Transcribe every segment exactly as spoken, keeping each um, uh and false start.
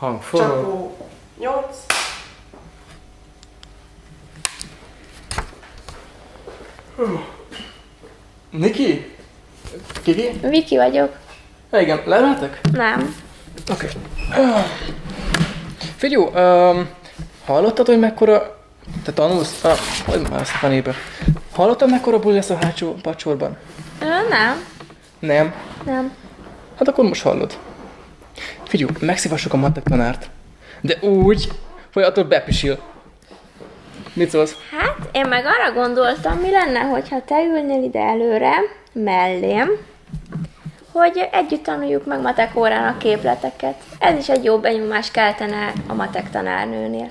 Hang forró. Csapó. nyolc. Niki? Kiki? Viki vagyok. Igen, lemeltek? Nem. Oké. Okay. Figyú, um, hallottad, hogy mekkora... Te tanulsz? Ah, hogy már ezt a fenébe. Hallottad, mekkora buli lesz a hátsó pacsorban? Ö, nem. Nem? Nem. Hát akkor most hallod. Figyú, megszívassuk a matek tanárt. De úgy, hogy attól bepisil. Mit szólsz? Hát, én meg arra gondoltam, mi lenne, hogyha te ülnél ide előre, mellém, hogy együtt tanuljuk meg matek órán a képleteket. Ez is egy jó benyomást keltene a matek tanárnőnél.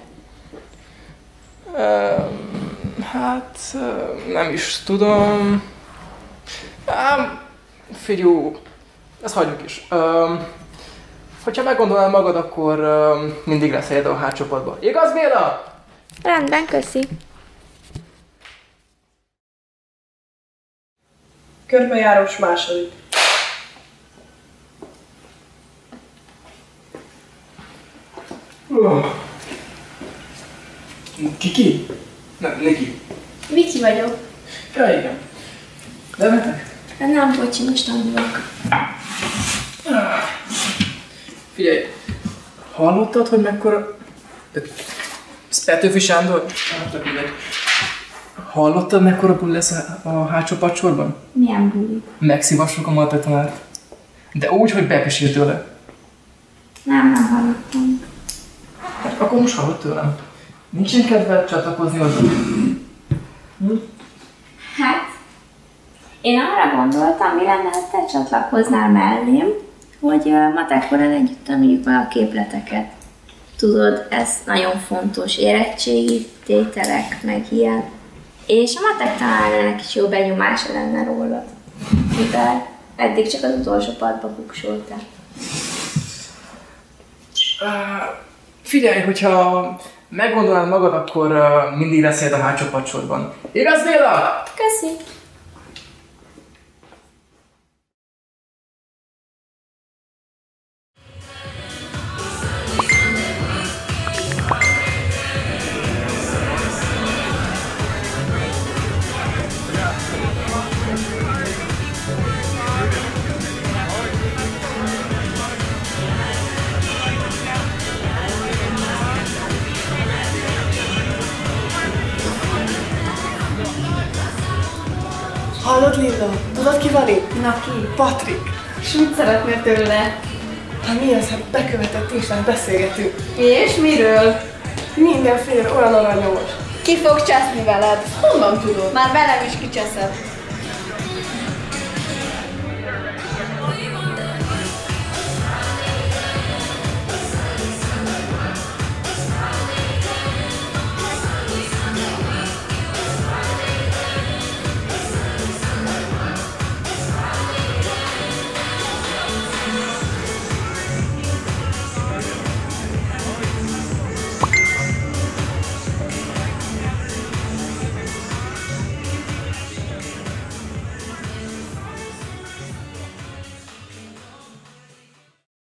Um, hát, nem is tudom. Um, figyú, ezt hagyjuk is. Um, hogyha meggondolnál magad, akkor um, mindig lesz helyed a hátcsoportban. Igaz, Béla? Rendben, köszi. Körbejárós második. Oh. Kiki? Nem, Niki. Viki vagyok. Ja, igen. De mentek? Nem, bocsi, most tanulok. Figyelj, hallottad, hogy mekkora... Petőfi Sándor? Hát, csak mindegy. Hallottad, mekkora buli lesz a, a hátsó pacsorban? Milyen buli? Megszívassuk a matek tanárt. De úgy, hogy bepisil tőle. Nem, nem hallottam. Hát akkor most hallott tőlem. Nincsen kedved csatlakozni hozzá? Hm? Hát, én arra gondoltam, mi lenne, ha te csatlakoznál mellém, hogy matek órán együtt tanuljuk meg a képleteket. Tudod, ez nagyon fontos, érettségi tételek, meg ilyen. És a matek tanárnőnek is jó benyomása lenne rólad, mivel eddig csak az utolsó padba buksoltál. Uh, figyelj, hogyha meggondolnád magad, akkor uh, mindig lesz helyed a hátsó pacsorban. Igaz, Béla? Köszi! Hallod, Linda? Tudod, ki van itt? Na ki? Patrik. És mit szeretnél tőle? Hát mi az, hát bekövetett Instán beszélgetünk. És miről? Mindenféle olyan aranyos. Ki fog cseszni veled? Honnan tudod? Már velem is kicseszed.